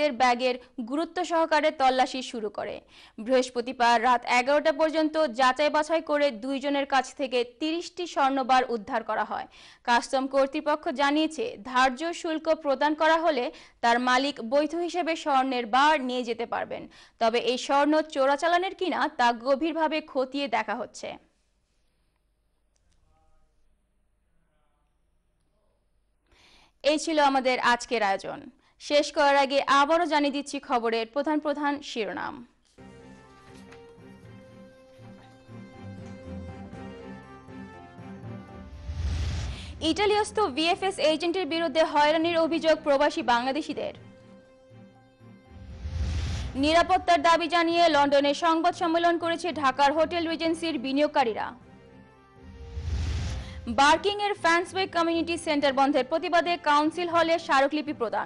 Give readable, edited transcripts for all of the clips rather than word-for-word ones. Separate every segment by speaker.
Speaker 1: ব্যক্তিদের ব্যাগের গুরুত্ব সহকারে তল্লাশি শুরু করে। বৃহস্পতিবার রাত 11টা পর্যন্ত যাচাই বাছাই করে 2 জনের কাছ থেকে 30টি স্বর্ণবার উদ্ধার করা হয়। কাস্টম কর্তৃপক্ষ জানিয়েছে, ধার্য শুল্ক প্রদান করা হলে তার মালিক বৈধ হিসেবে স্বর্ণের বার নিয়ে যেতে পারবেন। তবে এই স্বর্ণ চোরাচালানের কিনা তা গভীরভাবে খতিয়ে দেখা হচ্ছে। এই ছিল আমাদের আজকের আয়োজন। শেষ করার আগে আবারও জানিয়ে দিচ্ছি খবরের প্রধান প্রধান শিরোনাম। ইটালিয়স্ত ভিএফএস এজেন্টের বিরুদ্ধে হয়রানির অভিযোগ প্রবাসী বাংলাদেশিদের। নিরাপত্তার দাবি জানিয়ে লন্ডনে সংবাদ সম্মেলন করেছে ঢাকার হোটেল রিজেন্সির বিনিয়োগকারীরা। বার্কিং এর ফ্যান্সওয়ে কমিউনিটি সেন্টার বন্ধের প্রতিবাদে কাউন্সিল হলে স্মারকলিপি প্রদান।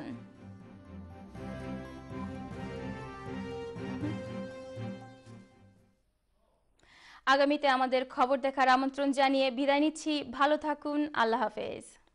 Speaker 1: আগামীতে আমাদের খবর দেখার আমন্ত্রণ জানিয়ে বিদায় নিচ্ছি। ভালো থাকুন। আল্লাহ হাফেজ।